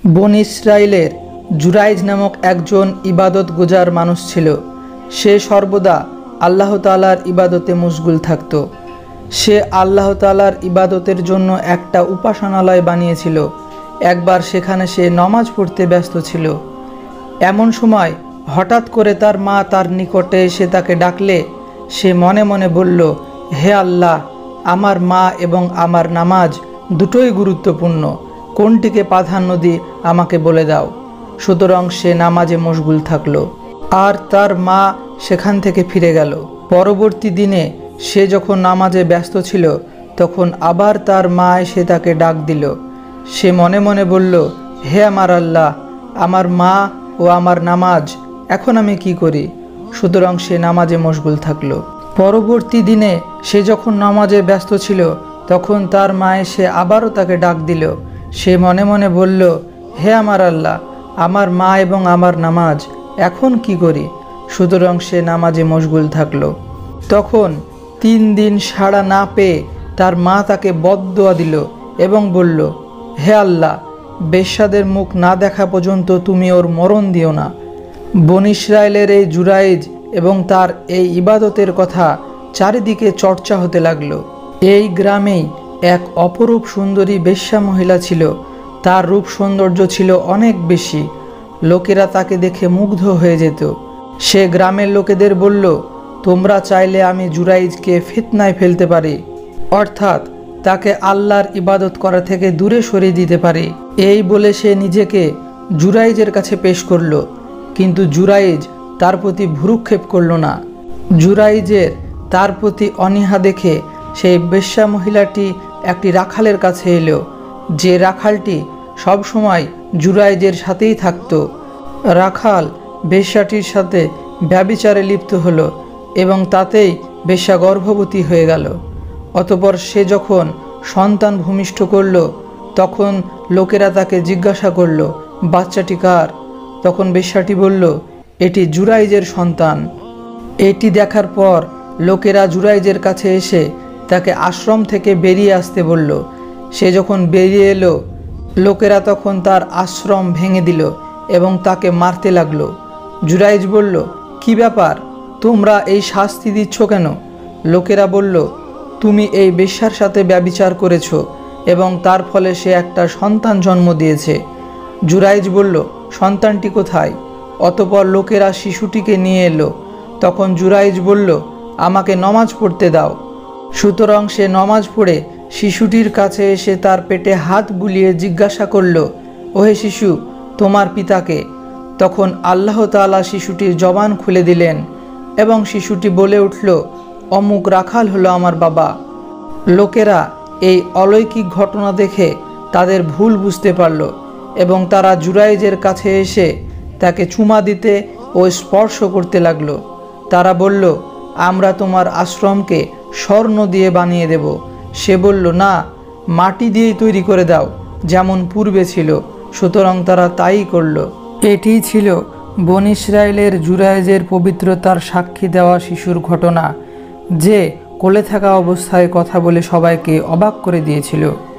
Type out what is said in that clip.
বনী ইসরাইলের জুরাইজ নামক একজন ইবাদত গুজার মানুষ ছিল। সে সর্বদা আল্লাহ তাআলার ইবাদতে মশগুল থাকত। সে আল্লাহ তাআলার ইবাদতের জন্য একটা উপাসনালয় বানিয়েছিল। একবার সেখানে সে নামাজ পড়তে ব্যস্ত ছিল। এমন সময় হঠাৎ করে তার মা তার নিকটে এসে তাকে ডাকলে সে মনে মনে বলল, হে আল্লাহ, আমার মা এবং আমার নামাজ দুটোই গুরুত্বপূর্ণ, কোনটিকে প্রাধান্য দিই আমাকে বলে দাও। সুতরাং সে নামাজে মশগুল থাকলো আর তার মা সেখান থেকে ফিরে গেল। পরবর্তী দিনে সে যখন নামাজে ব্যস্ত ছিল তখন আবার তার মা এসে তাকে ডাক দিল। সে মনে মনে বলল, হে আমার আল্লাহ, আমার মা ও আমার নামাজ, এখন আমি কি করি? সুতরাং সে নামাজে মশগুল থাকলো। পরবর্তী দিনে সে যখন নামাজে ব্যস্ত ছিল তখন তার মা এসে আবারও তাকে ডাক দিল। সে মনে মনে বলল, হে আমার আল্লাহ, আমার মা এবং আমার নামাজ, এখন কি করি? সুতরাং সে নামাজে মশগুল থাকলো। তখন 3 দিন সাড়া না পেয়ে তার মা তাকে বদদোয়া দিল এবং বলল, হে আল্লাহ, বেশ্যাদের মুখ না দেখা পর্যন্ত তুমি ওর মরণ দিও না। বনী ইসরাইলের এই জুরাইজ এবং তার এই ইবাদতের কথা চারিদিকে চর্চা হতে লাগলো। এই গ্রামেই এক অপরূপ সুন্দরী বেশ্যা মহিলা ছিল। তার রূপ সৌন্দর্য ছিল অনেক বেশি। লোকেরা তাকে দেখে মুগ্ধ হয়ে যেত। সে গ্রামের লোকেদের বলল, তোমরা চাইলে আমি জুরাইজকে ফিতনায় ফেলতে পারি, অর্থাৎ তাকে আল্লাহর ইবাদত করা থেকে দূরে সরিয়ে দিতে পারি। এই বলে সে নিজেকে জুরাইজের কাছে পেশ করল। কিন্তু জুরাইজ তার প্রতি ভ্রুক্ষেপ করল না। জুরাইজের তার প্রতি অনীহা দেখে সেই বেশ্যা মহিলাটি একটি রাখালের কাছে এলো, যে রাখালটি সবসময় জুরাইজের সাথেই থাকত। রাখাল বেশ্যাটির সাথে ব্যভিচারে লিপ্ত হলো এবং তাতেই বেশ্যা গর্ভবতী হয়ে গেল। অতঃপর সে যখন সন্তান ভূমিষ্ঠ করল তখন লোকেরা তাকে জিজ্ঞাসা করল, বাচ্চাটি কার? তখন বেশ্যাটি বলল, এটি জুরাইজের সন্তান। এটি দেখার পর লোকেরা জুরাইজের কাছে এসে তাকে আশ্রম থেকে বেরিয়ে আসতে বলল। সে যখন বেরিয়ে এলো লোকেরা তখন তার আশ্রম ভেঙে দিল এবং তাকে মারতে লাগলো। জুরাইজ বলল, কি ব্যাপার, তোমরা এই শাস্তি দিচ্ছ কেন? লোকেরা বলল, তুমি এই বেশ্যার সাথে ব্যভিচার করেছ এবং তার ফলে সে একটা সন্তান জন্ম দিয়েছে। জুরাইজ বলল, সন্তানটি কোথায়? অতঃপর লোকেরা শিশুটিকে নিয়ে এলো। তখন জুরাইজ বলল, আমাকে নমাজ পড়তে দাও। সুতরাং সে নমাজ পড়ে শিশুটির কাছে এসে তার পেটে হাত বুলিয়ে জিজ্ঞাসা করল, ওহে শিশু, তোমার পিতাকে? তখন আল্লাহ তাআলা শিশুটির জবান খুলে দিলেন এবং শিশুটি বলে উঠল, অমুক রাখাল হলো আমার বাবা। লোকেরা এই অলৌকিক ঘটনা দেখে তাদের ভুল বুঝতে পারল এবং তারা জুরাইজের কাছে এসে তাকে চুমা দিতে ও স্পর্শ করতে লাগলো। তারা বলল, আমরা তোমার আশ্রমকে স্বর্ণ দিয়ে বানিয়ে দেব। সে বলল, না, মাটি দিয়েই তৈরি করে দাও, যেমন পূর্বে ছিল। সুতরাং তারা তাই করল। এটি ছিল বনী ইসরাইলের জুরাইজের পবিত্রতার সাক্ষী দেওয়া শিশুর ঘটনা, যে কোলে থাকা অবস্থায় কথা বলে সবাইকে অবাক করে দিয়েছিল।